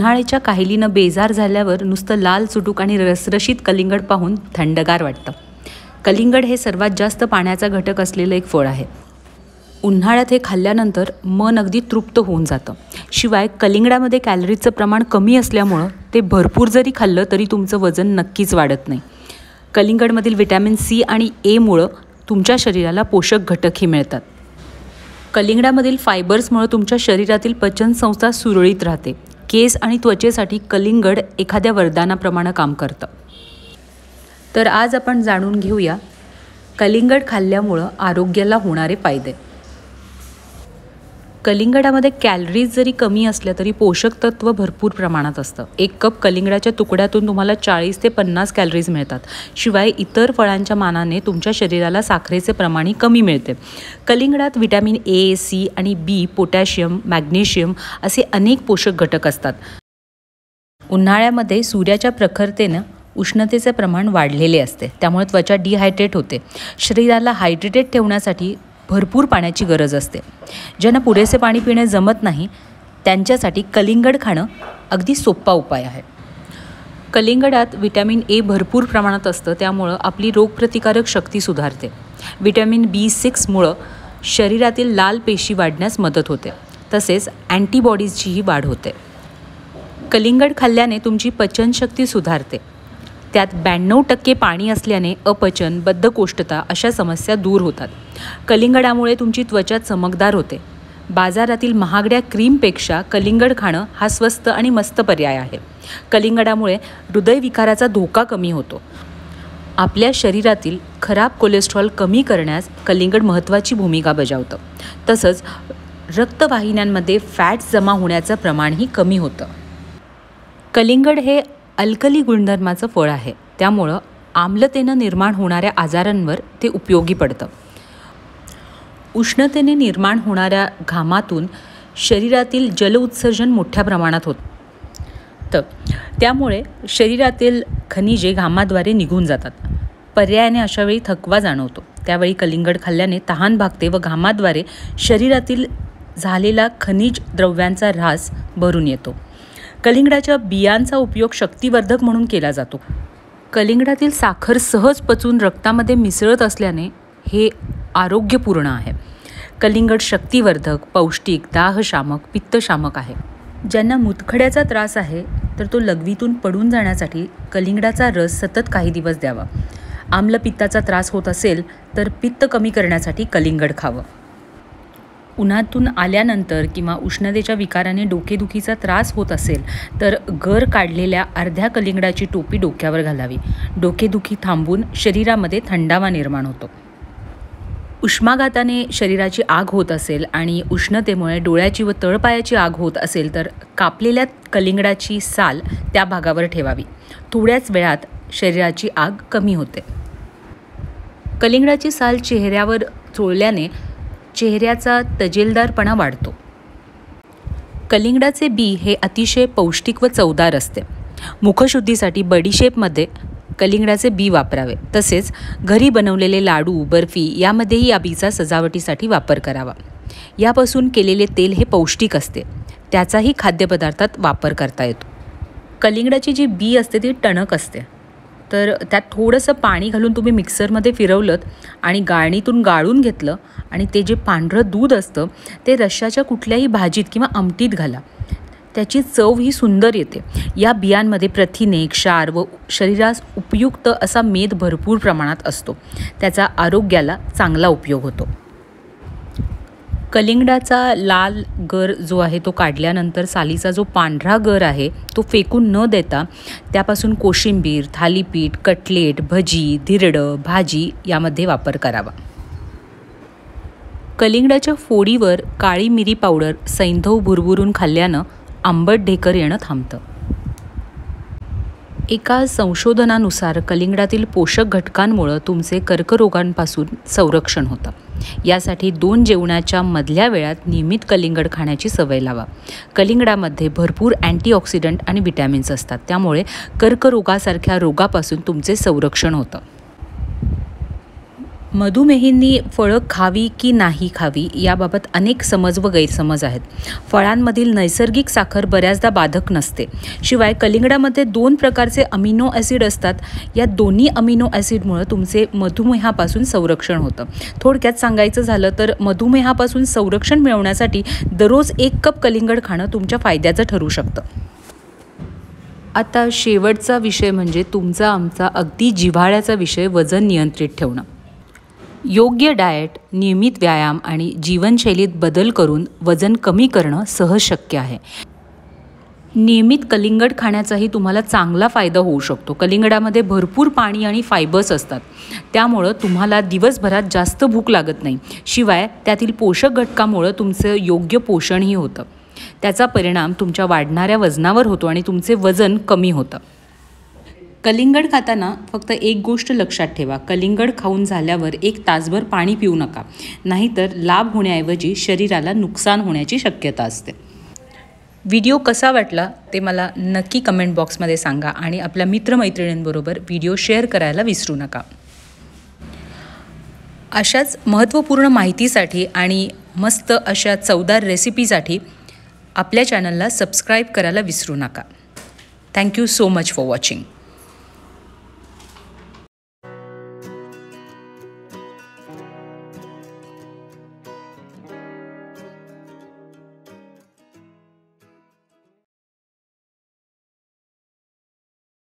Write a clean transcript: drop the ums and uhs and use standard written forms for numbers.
उन्हाळ्याच्या काहिलीनं बेजार झाल्यावर नुसतं लाल चुटूक आणि रसरशीत कलिंगड पाहून थंडगार वाटतं. कलिंगड हे सर्वात जास्त पाण्याचा घटक असलेलं एक फळ आहे. उन्हाळ्यात हे खाल्ल्यानंतर मन अगदी तृप्त होऊन जातं. शिवाय कलिंगडामध्ये कॅलरीजचं प्रमाण कमी असल्यामुळं ते भरपूर जरी खाल्लं तरी तुमचं वजन नक्कीच वाढत नाही. कलिंगडमधील व्हिटॅमिन सी आणि एमुळं तुमच्या शरीराला पोषक घटकही मिळतात. कलिंगडामधील फायबर्समुळे तुमच्या शरीरातील पचनसंस्था सुरळीत राहते. केस आणि त्वचेसाठी कलिंगड एखाद्या वरदानाप्रमाणे काम करतं. तर आज आपण जाणून घेऊया कलिंगड खाल्ल्यामुळं आरोग्याला होणारे फायदे. कलिंगडामध्ये कॅलरीज जरी कमी असल्या तरी पोषक तत्व भरपूर प्रमाणात असतं. 1 कप कलिंगडाच्या तुकड्यातून तुम्हाला 40 ते 50 कॅलरीज मिळतात. शिवाय इतर फळांच्या मानाने तुमच्या शरीराला साखरेचे प्रमाणही कमी मिळते. कलिंगडात व्हिटॅमिन ए, सी आणि बी, पोटॅशियम, मॅग्नेशियम असे अनेक पोषक घटक असतात. उन्हाळ्यामध्ये सूर्याच्या प्रखरतेनं उष्णतेचे प्रमाण वाढलेले असते, त्यामुळे त्वचा डिहायड्रेट होते. शरीराला हायड्रेटेड ठेवण्यासाठी भरपूर पाण्याची गरज असते. ज्यांना पुरेसे पाणी पिणे जमत नाही त्यांच्यासाठी कलिंगड खाणं अगदी सोपा उपाय आहे. कलिंगडात व्हिटॅमिन ए भरपूर प्रमाणात असतं, त्यामुळं आपली रोगप्रतिकारक शक्ती सुधारते. व्हिटॅमिन B6मुळं शरीरातील लाल पेशी वाढण्यास मदत होते. तसेच अँटीबॉडीजचीही वाढ होते. कलिंगड खाल्ल्याने तुमची पचनशक्ती सुधारते. त्यात 92% पाणी असल्याने अपचन, बद्धकोष्ठता अशा समस्या दूर होतात. कलिंगडामुळे तुमची त्वचा चमकदार होते. बाजारातील महागड्या क्रीमपेक्षा कलिंगड खाणं हा स्वस्त आणि मस्त पर्याय आहे. कलिंगडामुळे हृदयविकाराचा धोका कमी होतो. आपल्या शरीरातील खराब कोलेस्ट्रॉल कमी करण्यास कलिंगड महत्त्वाची भूमिका बजावतं. तसंच रक्तवाहिन्यांमध्ये फॅट्स जमा होण्याचं प्रमाणही कमी होतं. कलिंगड हे अल्कली गुणधर्माचं फळ आहे, त्यामुळं आम्लतेनं निर्माण होणाऱ्या आजारांवर ते उपयोगी पडतं. उष्णतेने निर्माण होणाऱ्या घामातून शरीरातील जलउत्सर्जन मोठ्या प्रमाणात होतं. त्यामुळे शरीरातील खनिजे घामाद्वारे निघून जातात. पर्यायाने अशावेळी थकवा जाणवतो. त्यावेळी कलिंगड खाल्ल्याने तहान भागते व घामाद्वारे शरीरातील झालेला खनिज द्रव्यांचा ऱ्हास भरून येतो. कलिंगडाच्या बियांचा उपयोग शक्तिवर्धक म्हणून केला जातो. कलिंगडातील साखर सहज पचून रक्तामध्ये मिसळत असल्याने हे आरोग्यपूर्ण आहे. कलिंगड शक्तिवर्धक, पौष्टिक, दाहशामक, पित्तशामक आहे. ज्यांना मूतखड्याचा त्रास आहे तर तो लघवीतून पडून जाण्यासाठी कलिंगडाचा रस सतत काही दिवस द्यावा. आम्लपित्ताचा त्रास होत असेल तर पित्त कमी करण्यासाठी कलिंगड खावं. उन्हातून आल्यानंतर किंवा उष्णतेच्या विकाराने डोकेदुखीचा त्रास होत असेल तर गर काढलेल्या अर्ध्या कलिंगडाची टोपी डोक्यावर घालावी. डोकेदुखी थांबून शरीरामध्ये थंडावा निर्माण होतो. उष्माघाताने शरीराची आग होत असेल आणि उष्णतेमुळे डोळ्याची व तळपायाची आग होत असेल तर कापलेल्या कलिंगडाची साल त्या भागावर ठेवावी. थोड्याच वेळात शरीराची आग कमी होते. कलिंगडाची साल चेहऱ्यावर चोळल्याने चेहऱ्याचा तजेलदारपणा वाढतो. कलिंगडाचे बी हे अतिशय पौष्टिक व चवदार असते. मुखशुद्धीसाठी बडीशेपमध्ये कलिंगडाचे बी वापरावे. तसेच घरी बनवलेले लाडू, बर्फी यामध्येही या बीचा सजावटीसाठी वापर करावा. यापासून केलेले तेल हे पौष्टिक असते, त्याचाही खाद्यपदार्थात वापर करता येतो. कलिंगडाची जी बी असते ती टणक असते, तर त्यात थोडंसं पाणी घालून तुम्ही मिक्सरमध्ये फिरवलं आणि गाळणीतून गाळून घेतलं आणि ते जे पांढरं दूध असतं ते रश्श्याच्या कुठल्याही भाजीत किंवा आमटीत घाला. त्याची चव ही सुंदर येते. या बियांमध्ये प्रथिने, क्षार व शरीरास उपयुक्त असा मेद भरपूर प्रमाणात असतो. त्याचा आरोग्याला चांगला उपयोग होतो. कलिंगडाचा लाल गर जो आहे तो काढल्यानंतर सालीचा जो पांढरा गर आहे तो फेकून न देता त्यापासून कोशिंबीर, थालीपीठ, कटलेट, भजी, धिरडं, भाजी यामध्ये वापर करावा. कलिंगडाच्या फोडीवर काळी मिरी पावडर सैंधव भुरभुरून खाल्ल्यानं आंबट ढेकर येणं थांबतं. एका संशोधनानुसार कलिंगडातील पोषक घटकांमुळे तुमचे कर्करोगांपासून संरक्षण होतं. यासाठी 2 जेवणाच्या मधल्या वेळात नियमित कलिंगड खाण्याची सवय लावा. कलिंगडामध्ये भरपूर अँटीऑक्सिडंट आणि विटॅमिन्स असतात, त्यामुळे कर्करोगासारख्या रोगापासून तुमचे संरक्षण होतं. मधुमेहींनी फळं खावी की नाही खावी याबाबत अनेक समज व गैरसमज आहेत. फळांमधील नैसर्गिक साखर बऱ्याचदा बाधक नसते. शिवाय कलिंगडामध्ये 2 प्रकारचे अमिनो ॲसिड असतात. या दोन्ही अमिनो ॲसिडमुळे तुमचे मधुमेहापासून संरक्षण होतं. थोडक्यात सांगायचं झालं तर मधुमेहापासून संरक्षण मिळवण्यासाठी दररोज 1 कप कलिंगड खाणं तुमच्या फायद्याचं ठरू शकतं. आता शेवटचा विषय म्हणजे तुमचा आमचा अगदी जिव्हाळ्याचा विषय, वजन नियंत्रित ठेवणं. योग्य डाएट, नियमित व्यायाम आणि जीवनशैलीत बदल करून वजन कमी करणं सहज शक्य आहे. नियमित कलिंगड खाण्याचाही तुम्हाला चांगला फायदा होऊ शकतो. कलिंगडामध्ये भरपूर पाणी आणि फायबर्स असतात, त्यामुळं तुम्हाला दिवसभरात जास्त भूक लागत नाही. शिवाय त्यातील पोषक घटकामुळं तुमचं योग्य पोषणही होतं. त्याचा परिणाम तुमच्या वाढणाऱ्या वजनावर होतो आणि तुमचे वजन कमी होतं. कलिंगड खाताना फक्त एक गोष्ट लक्षात ठेवा, कलिंगड खाऊन झाल्यावर 1 तासभर पाणी पिऊ नका, नाहीतर लाभ होण्याऐवजी शरीराला नुकसान होण्याची शक्यता असते. व्हिडिओ कसा वाटला ते मला नक्की कमेंट बॉक्समध्ये सांगा आणि आपल्या मित्रमैत्रिणींबरोबर व्हिडिओ शेअर करायला विसरू नका. अशाच महत्त्वपूर्ण माहितीसाठी आणि मस्त अशा चवदार रेसिपीसाठी आपल्या चॅनलला सबस्क्राईब करायला विसरू नका. Thank you so much for watching.